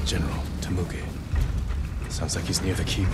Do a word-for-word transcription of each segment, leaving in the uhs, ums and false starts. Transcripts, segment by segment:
General, Temuge. Sounds like he's near the keep.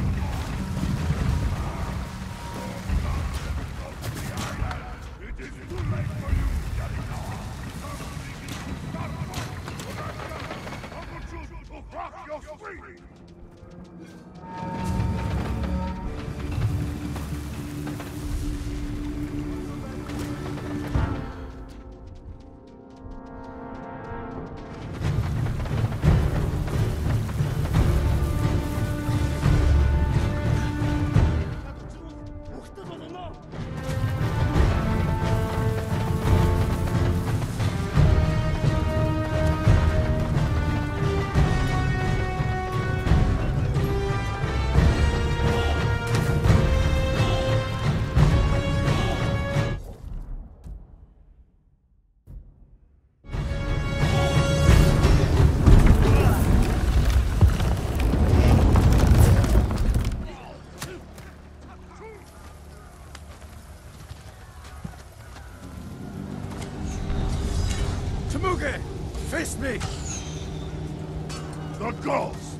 Temuge! Face me! The ghost!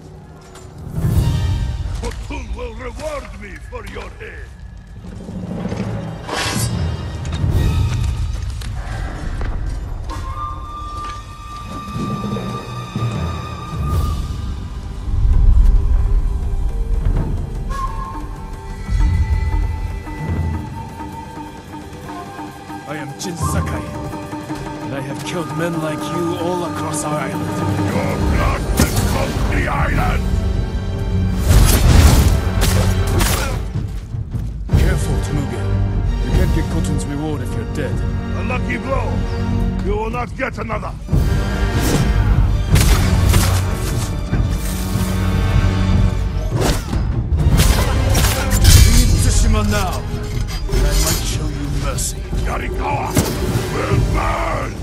Khotun will reward me for your head! I am Jin Sakai. I have killed men like you all across our island. Your blood has cost the island! Careful, Temuge. You can't get Khotun's reward if you're dead. A lucky blow! You will not get another! Leave Tsushima now, and I might show you mercy. Yarikawa will burn!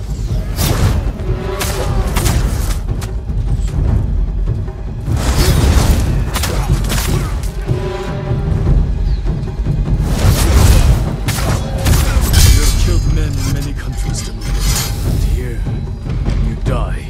You have killed men in many countries, Temuge. And here, you die.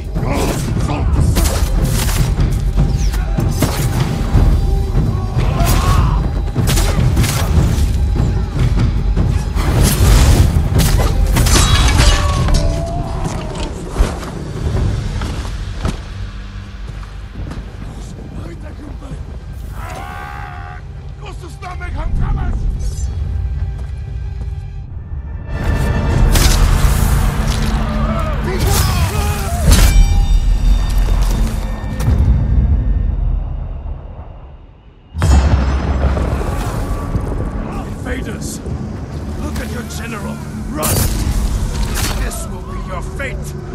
Invaders! Look at your general! Run! This will be your fate!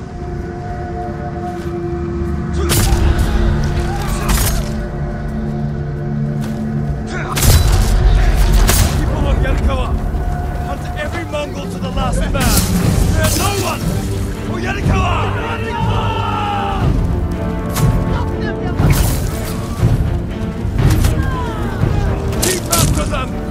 People of Yarikawa! Hunt every Mongol to the last man! Spare no one! For Yarikawa! Keep after them!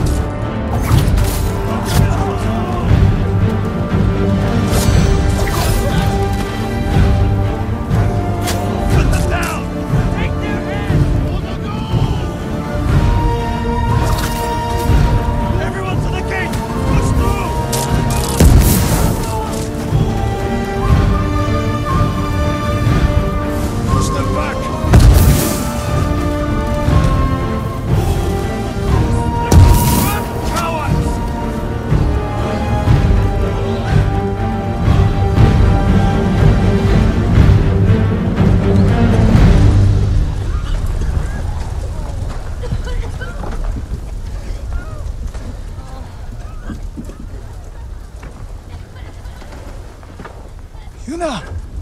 Yuna!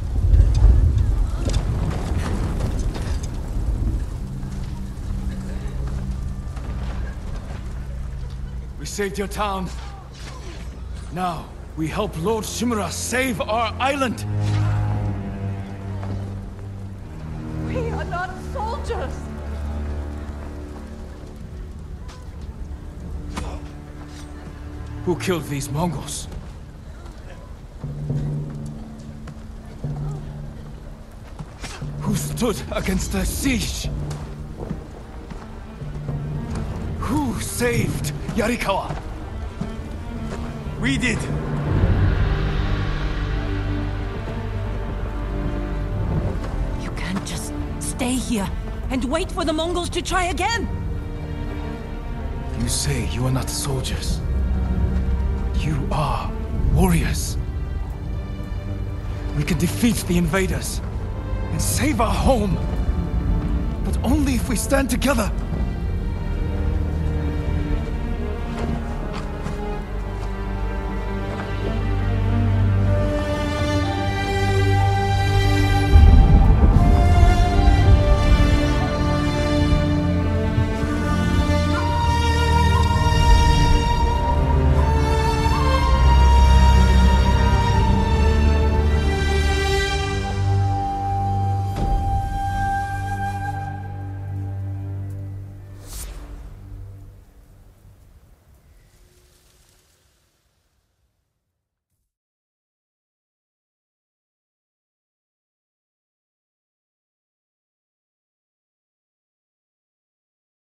We saved your town. Now, we help Lord Shimura save our island! We are not soldiers! Who killed these Mongols? Who stole stood against the siege? Who saved Yarikawa? We did. You can't just stay here and wait for the Mongols to try again. You say you are not soldiers. You are warriors. We can defeat the invaders and save our home. But only if we stand together.